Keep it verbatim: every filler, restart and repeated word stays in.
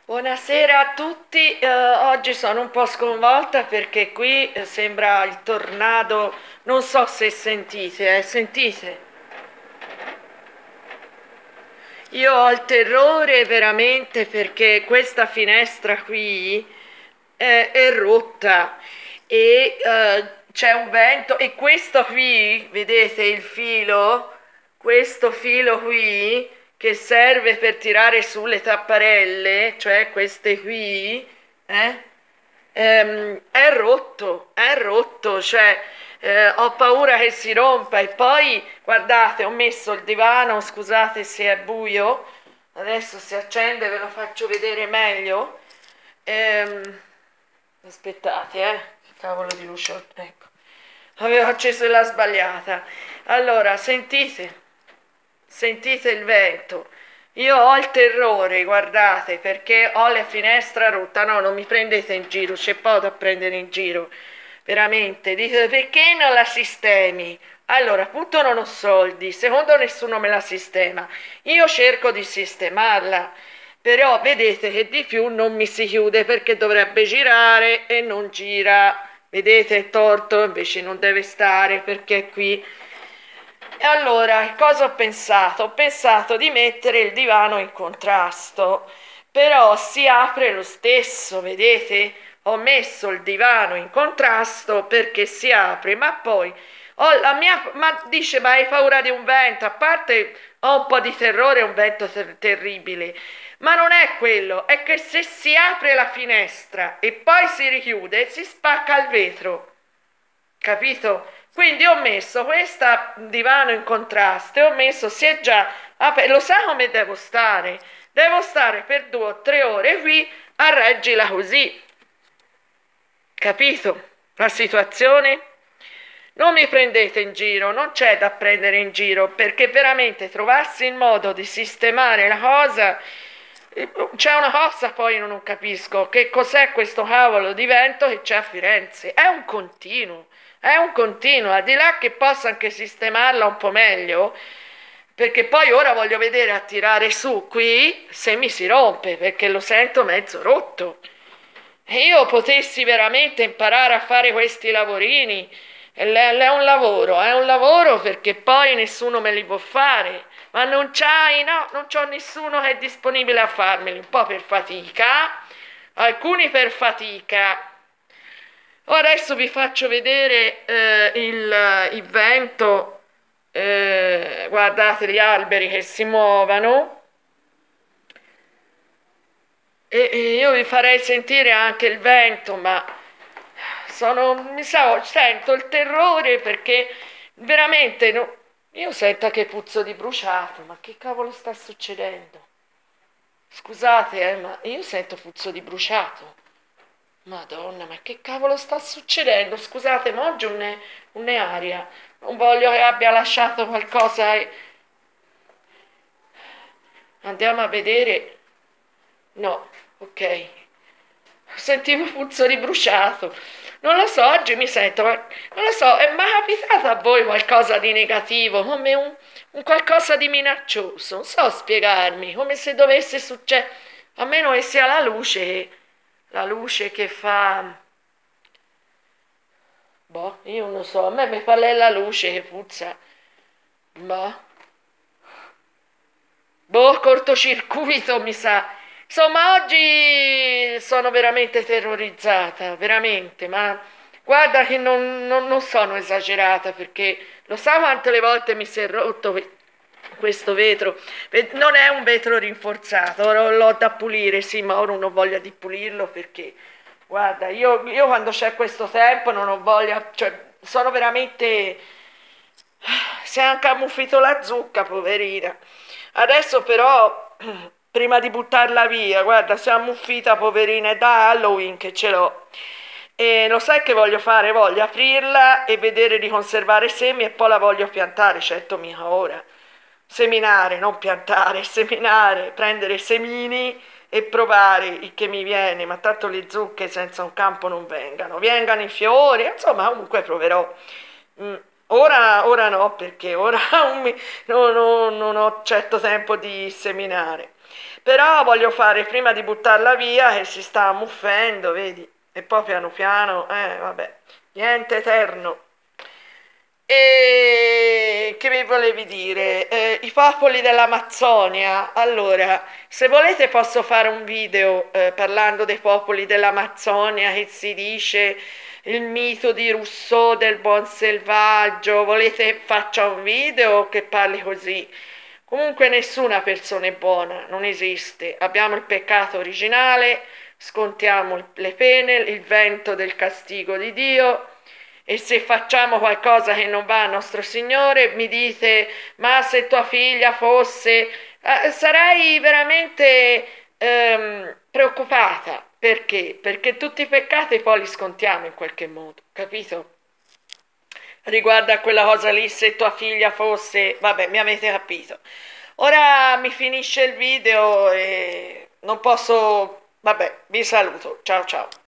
Buonasera a tutti. Eh, oggi sono un po' sconvolta perché qui eh, sembra il tornado, non so se sentite, eh, sentite? Io ho il terrore veramente perché questa finestra qui è, è rotta e eh, c'è un vento e questo qui, vedete il filo? Questo filo qui che serve per tirare su le tapparelle, cioè queste qui, eh, ehm, è rotto, è rotto, cioè eh, ho paura che si rompa e poi guardate, ho messo il divano, scusate se è buio, adesso si accende, ve lo faccio vedere meglio. Ehm, aspettate, eh, che cavolo di luce, ho- ecco, avevo acceso la sbagliata. Allora, sentite, sentite il vento. Io ho il terrore, guardate, perché ho la finestra rotta. No, non mi prendete in giro, c'è poco da prendere in giro. Veramente, dite perché non la sistemi? Allora, appunto non ho soldi, secondo nessuno me la sistema. Io cerco di sistemarla, però vedete che di più non mi si chiude perché dovrebbe girare e non gira. Vedete, è torto, invece non deve stare perché è qui. E allora, cosa ho pensato? Ho pensato di mettere il divano in contrasto, però si apre lo stesso, vedete? Ho messo il divano in contrasto perché si apre, ma poi ho la mia, ma dice, ma hai paura di un vento? A parte ho un po' di terrore, è un vento ter- terribile, ma non è quello, è che se si apre la finestra e poi si richiude, si spacca il vetro, capito? Quindi ho messo questa divano in contrasto e ho messo, si è già aperto, lo sa come devo stare? Devo stare per due o tre ore qui a reggila così, capito? La situazione? Non mi prendete in giro, non c'è da prendere in giro, perché veramente trovassi il modo di sistemare la cosa. eh, C'è una cosa poi non capisco, che cos'è questo cavolo di vento che c'è a Firenze? È un continuo, è un continuo, al di là che possa anche sistemarla un po' meglio, perché poi ora voglio vedere a tirare su qui se mi si rompe, perché lo sento mezzo rotto. E io potessi veramente imparare a fare questi lavorini, e le- è un lavoro, è un lavoro perché poi nessuno me li può fare, ma non c'hai, no, non c'ho nessuno che è disponibile a farmeli, un po' per fatica, alcuni per fatica. Ora adesso vi faccio vedere eh, il, il vento, eh, guardate gli alberi che si muovono. E, e io vi farei sentire anche il vento, ma sono, mi sa, sento il terrore perché veramente no- io sento che puzzo di bruciato, ma che cavolo sta succedendo? Scusate, eh, ma io sento puzzo di bruciato. Madonna, ma che cavolo sta succedendo? Scusate, ma oggi un un'aria. Non voglio che abbia lasciato qualcosa. e- Andiamo a vedere. No, ok. Sentivo puzzo di bruciato. Non lo so, oggi mi sento, ma non lo so, è mai capitato a voi qualcosa di negativo, come un, un qualcosa di minaccioso? Non so spiegarmi, come se dovesse succedere, a meno che sia la luce, la luce che fa. Boh, io non lo so, a me mi fa lei la luce che puzza. Boh. Boh, cortocircuito mi sa. Insomma, oggi sono veramente terrorizzata, veramente, ma guarda che non, non- non sono esagerata perché lo sa quante le volte mi si è rotto que- questo vetro. Ve- Non è un vetro rinforzato, l'ho l'ho da pulire, sì, ma ora non ho voglia di pulirlo perché, guarda, io, io quando c'è questo tempo non ho voglia, cioè, sono veramente. Si è anche ammuffito la zucca, poverina. Adesso però, prima di buttarla via, guarda, si è ammuffita, poverina, è da Halloween che ce l'ho. E lo sai che voglio fare? Voglio aprirla e vedere di conservare semi e poi la voglio piantare, certo mica ora. Seminare, non piantare, seminare, prendere semini e provare il che mi viene, ma tanto le zucche senza un campo non vengano. Vengano i fiori, insomma, comunque proverò. Mm, Ora, ora no, perché ora non, mi- no- no- non ho certo tempo di seminare. Però voglio fare prima di buttarla via che si sta ammuffendo, vedi? E poi piano piano, eh, vabbè, niente eterno. E che mi volevi dire? Eh, i popoli dell'Amazzonia. Allora, se volete posso fare un video eh, parlando dei popoli dell'Amazzonia che si dice il mito di Rousseau del buon selvaggio. Volete faccia un video che parli così? Comunque nessuna persona è buona, non esiste. Abbiamo il peccato originale, scontiamo le pene, il vento del castigo di Dio. E se facciamo qualcosa che non va a nostro Signore, mi dite, ma se tua figlia fosse... Eh, sarei veramente ehm, preoccupata. Perché? Perché tutti i peccati poi li scontiamo in qualche modo, capito? Riguardo a quella cosa lì, se tua figlia fosse... Vabbè, mi avete capito. Ora mi finisce il video e non posso... Vabbè, vi saluto. Ciao ciao.